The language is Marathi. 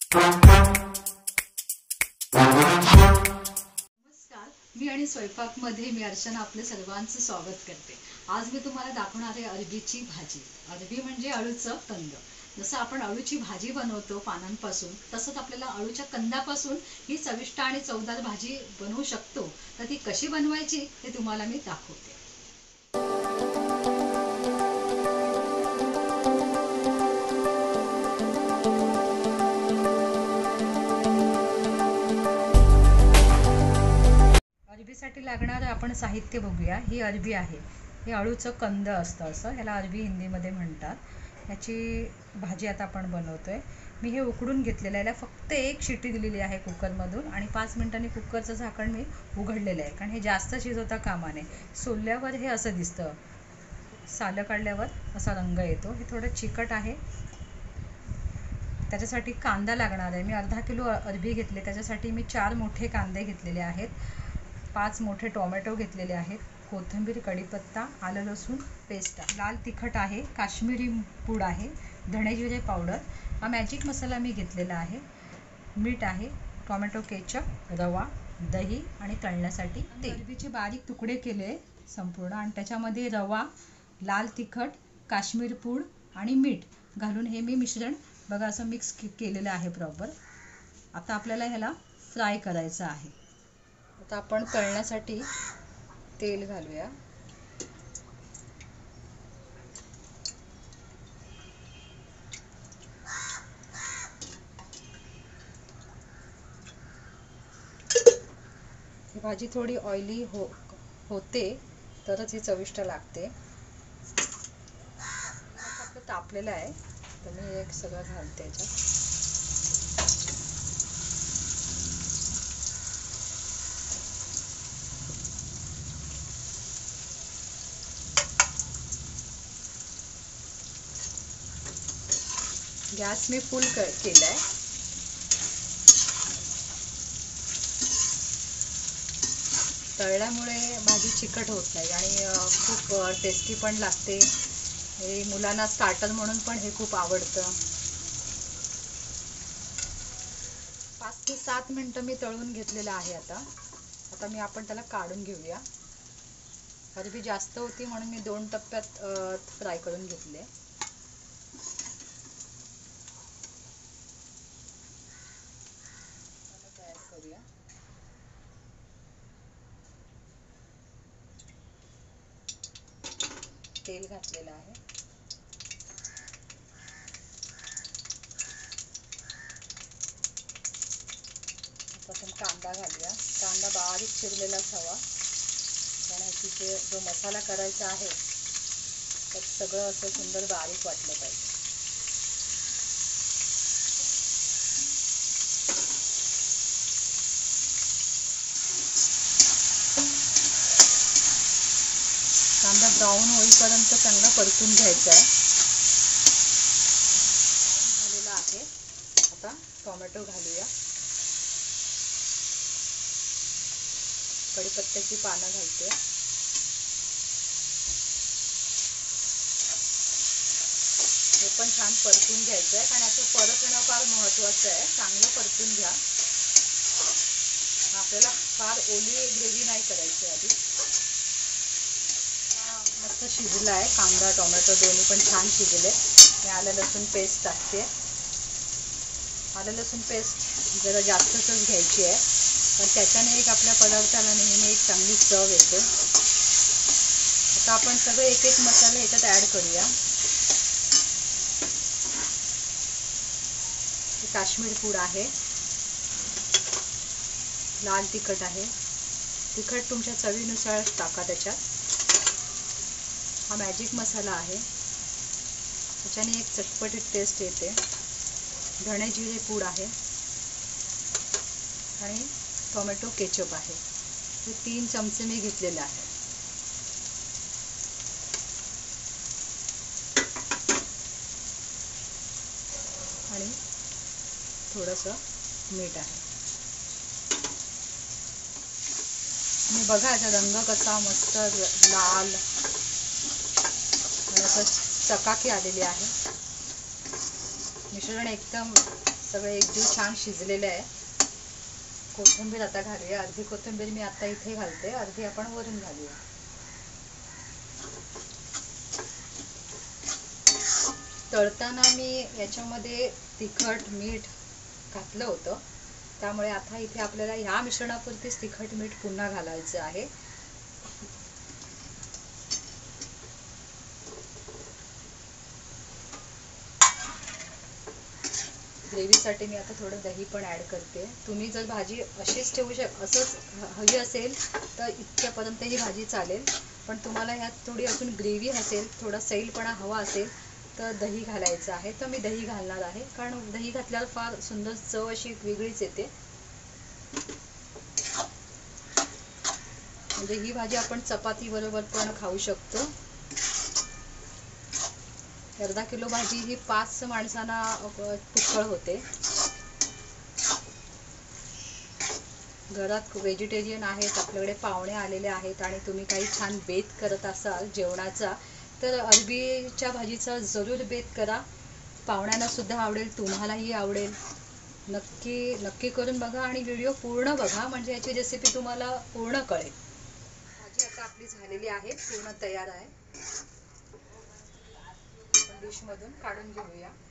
नमस्कार, मी आणि स्वयंपाकमध्ये मी अर्चना आपले सर्वांचं स्वागत करते। आज मी तुम्हाला दाखवणार आहे अरबीची भाजी। अरबी म्हणजे अळूचं कंद। जसं आपण अळूची भाजी बनवतो पानांपासून, तसंच आपल्याला अळूच्या कंदापासून ही चविष्ट आणि चवदार भाजी बनवू शकतो। तर ती कशी बनवायची ते तुम्हाला मी दाखवते। अरबीसाठी लागणारं आपण साहित्य बघूया। ही अरबी आहे, हे अळूचं कंद असतं, असं ह्याला अरबी हिंदीमध्ये म्हणतात। याची भाजी आता आपण बनवतोय। मी हे उकडून घेतलेलं आहे, फक्त एक शिट्टी दिलेली आहे कुकरमधून आणि 5 मिनिटांनी कुकरचं झाकण मी उघडलेलं आहे, कारण हे जास्त शिजवता कामा नये। सोलल्यावर हे असं दिसतं, सालं काढल्यावर असा रंग येतो। हे थोडं चिकट आहे, त्याच्यासाठी कांदा लागणार आहे। मी अर्धा किलो अरबी घेतले, त्याच्यासाठी मी 4 मोठे कांदे घेतलेले आहेत, 5 मोठे टोमॅटो घेतलेले आहेत, कोथिंबीर, कढीपत्ता, आलं लसूण पेस्ट, लाल तिखट आहे, काश्मीरी पूड आहे, धणे जिरे पावडर, हा मॅजिक मसाला मी घेतलेला आहे, मीठ आहे, टोमॅटो केचप, रवा, दही आणि तळण्यासाठी तेल। अरबीचे बारीक तुकडे केले संपूर्ण आणि त्याच्यामध्ये रवा, लाल तिखट, काश्मीर पूड आणि मीठ घालून हे मी मिश्रण बघा असं मिक्स केलेलं आहे प्रॉपर। आता आपल्याला ह्याला फ्राय करायचं आहे। आता आपण तळण्यासाठी तेल घालूया। ही भाजी थोडी ऑइली होते तरच ही चविष्ट लागते। आपलं तापलेलं आहे, तर मी एक सगळं घालते याच्यात। गॅस मी फुल केलाय। तळल्यामुळे भाजी चिकट होत नाही आणि खूप टेस्टी पण लागते। हे मुलांना स्टार्टर म्हणून पण हे खूप आवडतं। 5 ते 7 मिनिटं मी तळून घेतलेलं आहे। आता आपण त्याला काढून घेऊया। अरबी जास्त होती म्हणून मी 2 टप्प्यात फ्राय करून घेतले। तयार करूया। तेल घातलेलं आहे, प्रथम कांदा घालूया। कांदा बारीक चिरलेलाच हवा, कारण ह्याची जो मसाला करायचा आहे त्यात सगळं असं सुंदर बारीक वाटलं पाहिजे। कांदा ब्राऊन होईपर्यंत चांगला परतून घ्यायचा आहे। झालेला आहे। आता टोमॅटो घालूया, कढीपत्त्याची पानं घालते, हे पण छान परतून घ्यायचं आहे, कारण याचं परतणं फार महत्त्वाचं आहे। चांगलं परतून घ्या, आपल्याला फार ओली ग्रेव्ही नाही करायची। आधी मस्त शिजला आहे, कांदा टोमॅटो दोन्ही पण छान शिजले। मी आलं लसूण पेस्ट टाकते। आलं लसूण पेस्ट जरा जास्तच घ्यायची आहे, पण त्याच्याने एक आपल्या पदार्थाला नेहमी एक चांगली चव येते। आता आपण सगळे एक एक मसाले ह्याच्यात ॲड करूया। काश्मीर पूड आहे, लाल तिखट आहे, तिखट तुमच्या चवीनुसार टाका त्याच्यात। हा मॅजिक मसाला आहे, त्याच्याने एक चटपटीत टेस्ट येते। धणे जिरे पूड आहे आणि टोमॅटो केचप आहे, हे 3 चमचे मी घेतलेले आहे। आणि थोडंसं मीठ आहे। आणि बघा याचा रंग कसा मस्त लाल आणि असं चकाकी आलेली आहे। मिश्रण एकदम सगळे एकजीव छान शिजलेले आहे. कोथिंबीर आता घालूया. अर्धी कोथिंबीर मी आता इथे घालते, अर्धी आपण वरून घालूया. तळताना मी याच्यामध्ये तिखट मीठ घातलं होतं, त्यामुळे आता इथे आपल्याला ह्या मिश्रणापुरतीच तिखट मीठ पुन्हा घालायचं आहे. ग्रेव्हीसाठी मी आता थोडं दही पण ॲड करते. तुम्ही जर भाजी अशीच ठेवू असंच हवी असेल तर इतक्यापर्यंत ही भाजी चालेल, पण तुम्हाला ह्यात थोडी अजून ग्रेव्ही असेल, थोडा सैलपणा हवा असेल तर दही घालायचं आहे. तर मी दही घालणार आहे, कारण दही घातल्यावर फार सुंदर चव अशी वेगळीच येते. म्हणजे ही भाजी आपण चपाती बरोबर पण खाऊ शकतो. अर्धा किलो भाजी ही 5 माणसांना पुष्कळ होते. घरात व्हेजिटेरियन आहेत, आपल्याकडे पाहुणे आलेले आहेत आणि तुम्ही काही छान बेत करत असाल जेवणाचा, तर अरबीच्या भाजीचा जरूर बेत करा. पाहुण्यांना सुद्धा आवडेल, तुम्हालाही आवडेल. नक्की करून बघा आणि व्हिडिओ पूर्ण बघा, म्हणजे याची रेसिपी तुम्हाला पूर्ण कळेल. भाजी आता आपली झालेली आहे, पूर्ण तयार आहे. डिशमधून काढून घेऊया.